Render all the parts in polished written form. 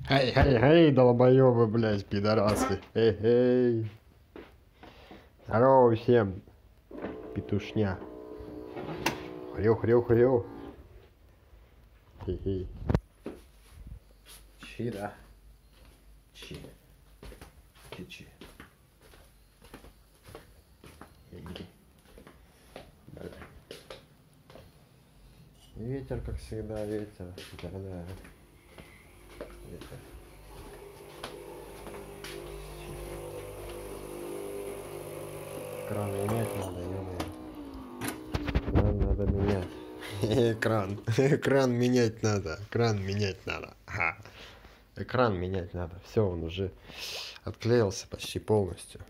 Эй, долбоёбы, блядь, пидорасы. Эй. Здорово всем, петушня. Хрю. Хе-хе. Чира. Чи. Чи. Ветер, как всегда, ветер. Да. Ветер. Кран менять надо, ё-моё. Кран надо менять. Кран менять надо. Ага. Экран менять надо. Все, он уже отклеился почти полностью.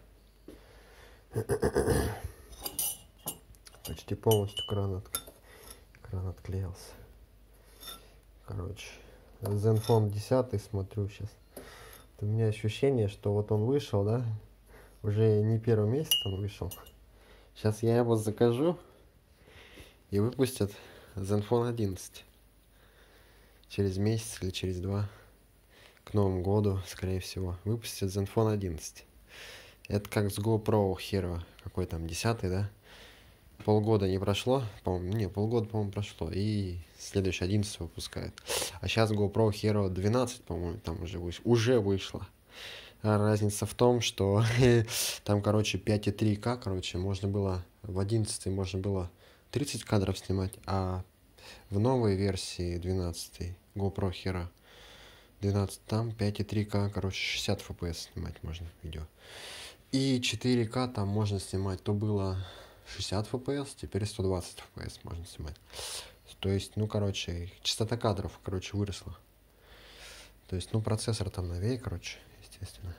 Почти полностью кран отклеился. Короче, Zenfone 10 смотрю сейчас. У меня ощущение, что вот он вышел, да? Уже не первый месяц он вышел. Сейчас я его закажу и выпустят Zenfone 11. Через месяц или через два. К Новому году, скорее всего, выпустят Zenfone 11. Это как с GoPro Hero. Какой там, 10, да? Полгода не прошло, по-моему, не, полгода, по-моему, прошло, и следующий 11 выпускают. А сейчас GoPro Hero 12, по-моему, там уже вышло. А разница в том, что там, короче, 5,3К, короче, можно было, в 11 можно было 30 кадров снимать, а в новой версии 12 GoPro Hero 12, там 5,3К, короче, 60 FPS снимать можно видео. И 4К там можно снимать, то было 60 FPS, теперь 120 FPS можно снимать. То есть, ну, короче, частота кадров, короче, выросла. То есть, ну, процессор там новее, короче, естественно.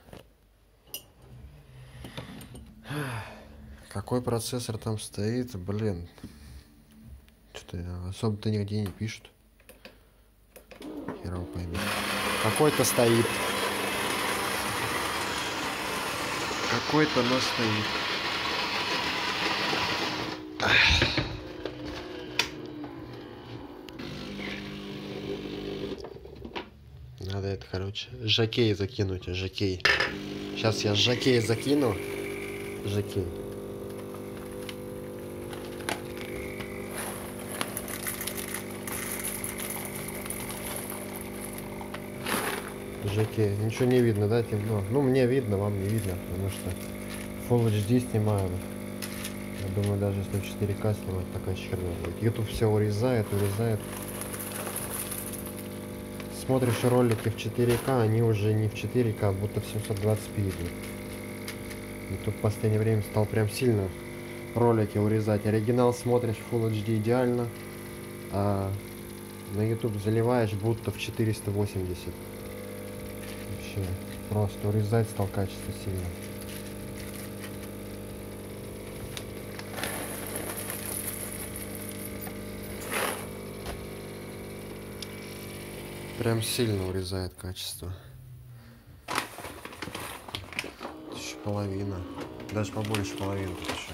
Какой процессор там стоит, блин. Что-то особо-то нигде не пишут. Херово пойми. Какой-то стоит. Какой-то, но стоит. Надо это, короче, жокей закинуть, жокей. Сейчас я жокей закину. Жокей. Жокей. Ничего не видно, да, темно? Ну, мне видно, вам не видно, потому что Full HD снимаю. Я думаю, даже если в 4К снимать, такая херня будет. YouTube все урезает. Смотришь ролики в 4К, они уже не в 4К, а будто в 720p идут. YouTube в последнее время стал прям сильно ролики урезать. Оригинал смотришь Full HD идеально, а на YouTube заливаешь будто в 480. Вообще просто урезать стал качество сильно. Прям сильно урезает качество. Еще половина. Даже побольше половины еще.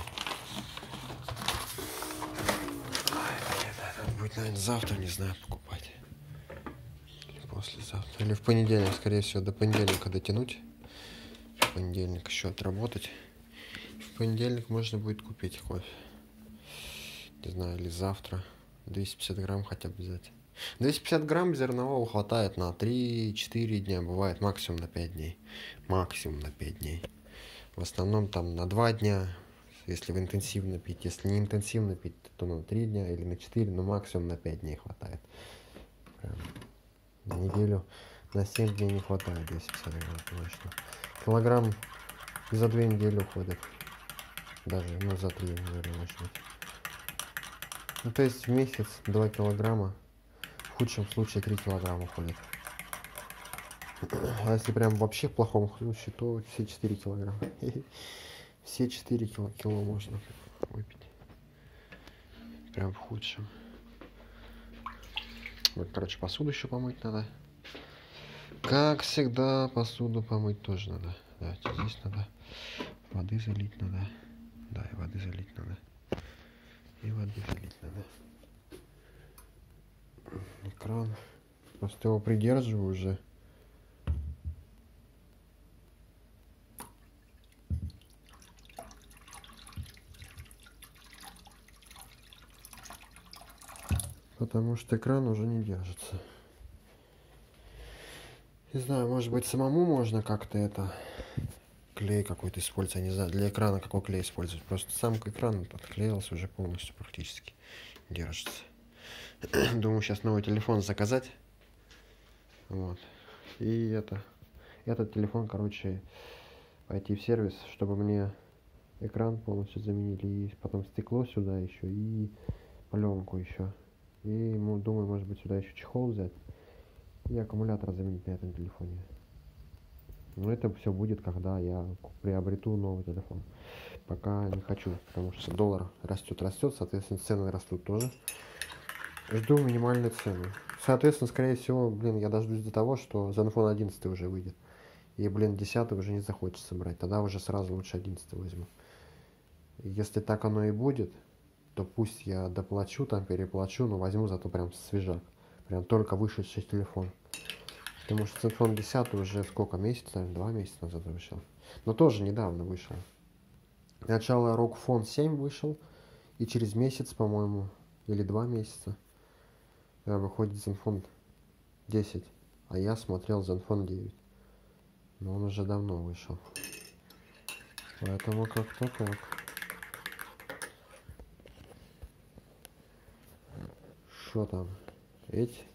Надо будет, наверное, завтра, не знаю, покупать. Или послезавтра. Или в понедельник, скорее всего, до понедельника дотянуть. В понедельник еще отработать. В понедельник можно будет купить кофе. Не знаю, или завтра. 250 грамм хотя бы взять. 250 грамм зернового хватает на 3-4 дня, бывает максимум на 5 дней. Максимум на 5 дней. В основном там на 2 дня, если вы интенсивно пить. Если не интенсивно пить, то на 3 дня или на 4, но максимум на 5 дней хватает. Прям на неделю, на 7 дней не хватает 250 грамм, точно. Килограмм и за 2 недели уходит. Даже, ну, за 3, наверное, может быть. Ну, то есть в месяц 2 килограмма. В худшем случае 3 килограмма уходит. А если прям вообще в плохом случае, то все 4 килограмма. Все 4 кило можно выпить. Прям в худшем. Вот, короче, посуду еще помыть надо. Как всегда, посуду помыть тоже надо. Давайте здесь надо. Воды залить надо. Да, и воды залить надо. И воды залить надо. Экран. Просто его придерживаю уже. Потому что экран уже не держится. Не знаю, может быть самому можно как-то это... Клей какой-то использовать, я не знаю, для экрана какой клей использовать. Просто сам экран отклеился уже полностью практически. Держится. Думаю, сейчас новый телефон заказать. Вот. И этот телефон, короче, пойти в сервис, чтобы мне экран полностью заменили. И потом стекло сюда еще, и пленку еще. И, думаю, может быть, сюда еще чехол взять. И аккумулятор заменить на этом телефоне. Но это все будет, когда я приобрету новый телефон. Пока не хочу, потому что доллар растет, соответственно, цены растут тоже. Жду минимальной цены. Соответственно, скорее всего, я дождусь до того, что Zenfone 11 уже выйдет. И, 10 уже не захочется брать. Тогда уже сразу лучше 11 возьму. И если так оно и будет, то пусть я доплачу, там переплачу, но возьму зато прям свежак. Прям только вышедший телефон. Потому что Zenfone 10 уже сколько месяцев, 2 месяца назад вышел. Но тоже недавно вышел. Сначала ROG Phone 7 вышел, и через месяц, по-моему, или 2 месяца выходит Zenfone 10. А я смотрел Zenfone 9. Но он уже давно вышел. Поэтому как-то так. Что там? Эти?